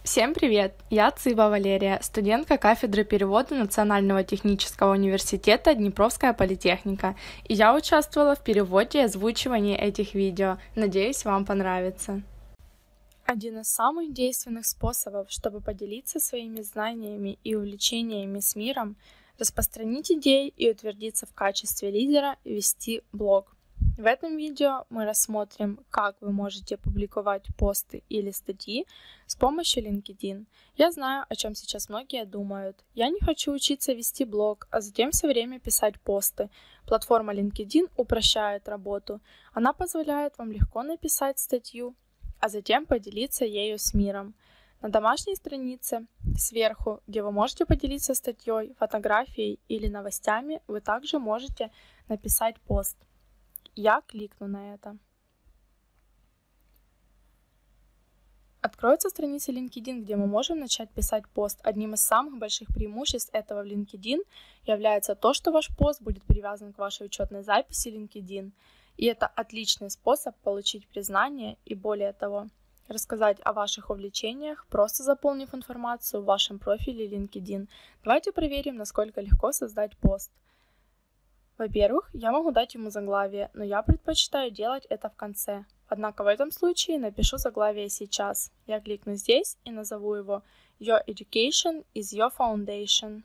Всем привет! Я Цыба Валерия, студентка кафедры перевода Национального технического университета Днепровская политехника, и я участвовала в переводе и озвучивании этих видео. Надеюсь, вам понравится. Один из самых действенных способов, чтобы поделиться своими знаниями и увлечениями с миром, распространить идеи и утвердиться в качестве лидера, вести блог. В этом видео мы рассмотрим, как вы можете публиковать посты или статьи с помощью LinkedIn. Я знаю, о чем сейчас многие думают. Я не хочу учиться вести блог, а затем все время писать посты. Платформа LinkedIn упрощает работу. Она позволяет вам легко написать статью, а затем поделиться ею с миром. На домашней странице сверху, где вы можете поделиться статьей, фотографией или новостями, вы также можете написать пост. Я кликну на это. Откроется страница LinkedIn, где мы можем начать писать пост. Одним из самых больших преимуществ этого в LinkedIn является то, что ваш пост будет привязан к вашей учетной записи LinkedIn. И это отличный способ получить признание и, более того, рассказать о ваших увлечениях, просто заполнив информацию в вашем профиле LinkedIn. Давайте проверим, насколько легко создать пост. Во-первых, я могу дать ему заглавие, но я предпочитаю делать это в конце. Однако в этом случае напишу заглавие сейчас. Я кликну здесь и назову его Your Education is Your Foundation.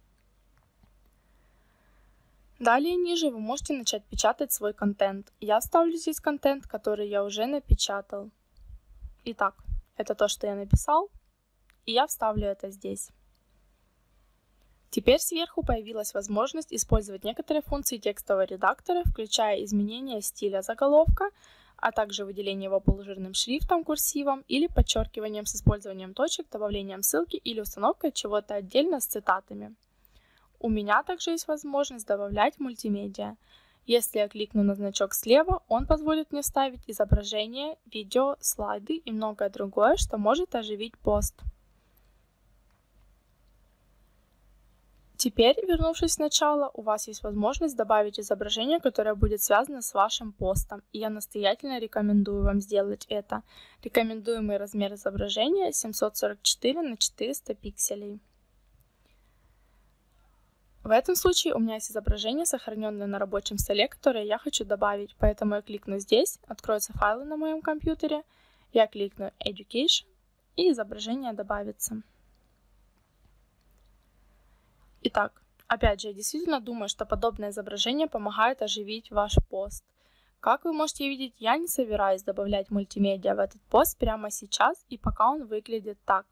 Далее ниже вы можете начать печатать свой контент. Я вставлю здесь контент, который я уже напечатал. Итак, это то, что я написал, и я вставлю это здесь. Теперь сверху появилась возможность использовать некоторые функции текстового редактора, включая изменение стиля заголовка, а также выделение его полужирным шрифтом, курсивом или подчеркиванием с использованием точек, добавлением ссылки или установкой чего-то отдельно с цитатами. У меня также есть возможность добавлять мультимедиа. Если я кликну на значок слева, он позволит мне вставить изображение, видео, слайды и многое другое, что может оживить пост. Теперь, вернувшись сначала, у вас есть возможность добавить изображение, которое будет связано с вашим постом, и я настоятельно рекомендую вам сделать это. Рекомендуемый размер изображения 744 на 400 пикселей. В этом случае у меня есть изображение, сохраненное на рабочем столе, которое я хочу добавить, поэтому я кликну здесь, откроются файлы на моем компьютере, я кликну Education, и изображение добавится. Итак, опять же, я действительно думаю, что подобное изображение помогает оживить ваш пост. Как вы можете видеть, я не собираюсь добавлять мультимедиа в этот пост прямо сейчас и пока он выглядит так.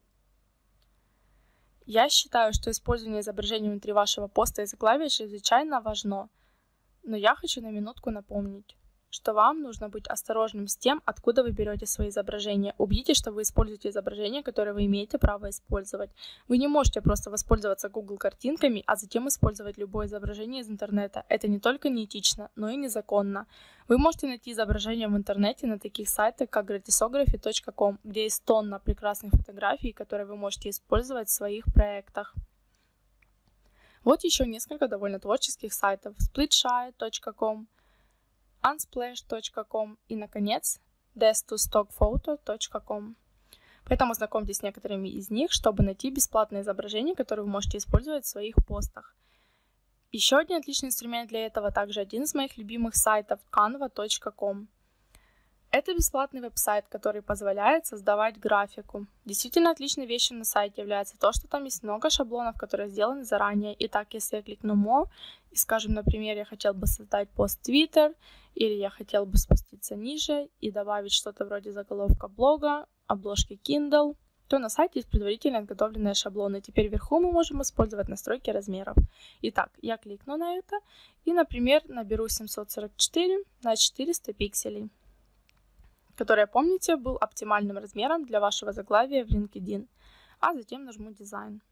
Я считаю, что использование изображения внутри вашего поста и заглавия чрезвычайно важно, но я хочу на минутку напомнить, что вам нужно быть осторожным с тем, откуда вы берете свои изображения. Убедитесь, что вы используете изображения, которые вы имеете право использовать. Вы не можете просто воспользоваться Google картинками, а затем использовать любое изображение из интернета. Это не только неэтично, но и незаконно. Вы можете найти изображения в интернете на таких сайтах, как gratisography.com, где есть тонна прекрасных фотографий, которые вы можете использовать в своих проектах. Вот еще несколько довольно творческих сайтов: splitshy.com, unsplash.com и, наконец, desk2stockphoto.com. Поэтому знакомьтесь с некоторыми из них, чтобы найти бесплатные изображения, которые вы можете использовать в своих постах. Еще один отличный инструмент для этого также один из моих любимых сайтов canva.com. Это бесплатный веб-сайт, который позволяет создавать графику. Действительно отличной вещью на сайте является то, что там есть много шаблонов, которые сделаны заранее. Итак, если я кликну More и, скажем, например, я хотел бы создать пост Twitter, или я хотел бы спуститься ниже и добавить что-то вроде заголовка блога, обложки Kindle, то на сайте есть предварительно подготовленные шаблоны. Теперь вверху мы можем использовать настройки размеров. Итак, я кликну на это и, например, наберу 744 на 400 пикселей, который, помните, был оптимальным размером для вашего заглавия в LinkedIn, а затем нажму «Дизайн».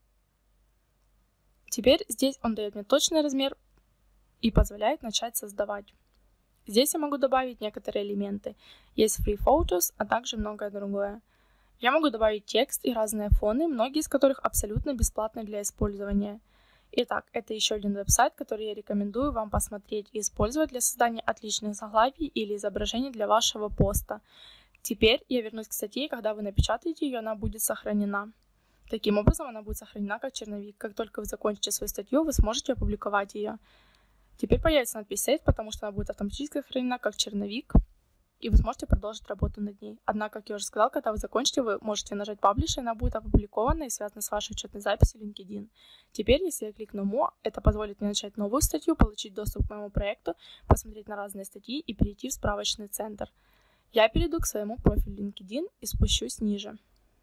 Теперь здесь он дает мне точный размер и позволяет начать создавать. Здесь я могу добавить некоторые элементы. Есть Free Photos, а также многое другое. Я могу добавить текст и разные фоны, многие из которых абсолютно бесплатны для использования. Итак, это еще один веб-сайт, который я рекомендую вам посмотреть и использовать для создания отличных заглавий или изображений для вашего поста. Теперь я вернусь к статье, и когда вы напечатаете ее, она будет сохранена. Таким образом, она будет сохранена как черновик. Как только вы закончите свою статью, вы сможете опубликовать ее. Теперь появится надпись Save, потому что она будет автоматически сохранена как черновик, и вы сможете продолжить работу над ней. Однако, как я уже сказала, когда вы закончите, вы можете нажать Publish, и она будет опубликована и связана с вашей учетной записью в LinkedIn. Теперь, если я кликну More, это позволит мне начать новую статью, получить доступ к моему проекту, посмотреть на разные статьи и перейти в справочный центр. Я перейду к своему профилю LinkedIn и спущусь ниже.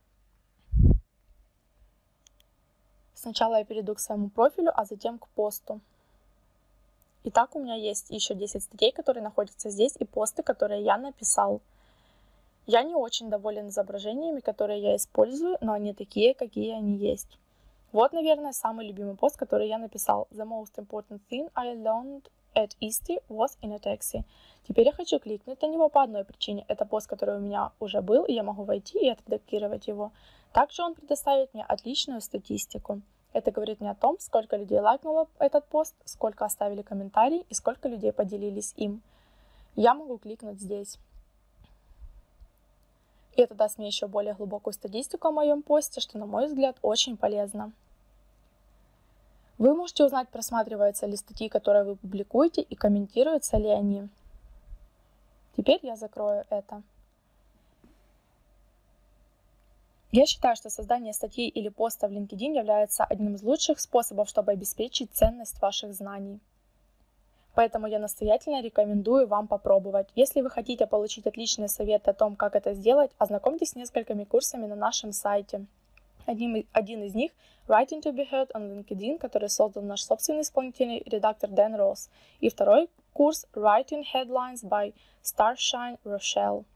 Сначала я перейду к своему профилю, а затем к посту. Итак, у меня есть еще 10 статей, которые находятся здесь, и посты, которые я написал. Я не очень доволен изображениями, которые я использую, но они такие, какие они есть. Вот, наверное, самый любимый пост, который я написал. The most important thing I learned at Easty was in a taxi. Теперь я хочу кликнуть на него по одной причине. Это пост, который у меня уже был, и я могу войти и отредактировать его. Также он предоставит мне отличную статистику. Это говорит мне о том, сколько людей лайкнуло этот пост, сколько оставили комментарий и сколько людей поделились им. Я могу кликнуть здесь. И это даст мне еще более глубокую статистику о моем посте, что, на мой взгляд, очень полезно. Вы можете узнать, просматриваются ли статьи, которые вы публикуете, и комментируются ли они. Теперь я закрою это. Я считаю, что создание статей или поста в LinkedIn является одним из лучших способов, чтобы обеспечить ценность ваших знаний. Поэтому я настоятельно рекомендую вам попробовать. Если вы хотите получить отличные советы о том, как это сделать, ознакомьтесь с несколькими курсами на нашем сайте. Один из них – Writing to be Heard on LinkedIn, который создал наш собственный исполнительный редактор Дэн Росс. И второй курс – Writing Headlines by Starshine Rochelle.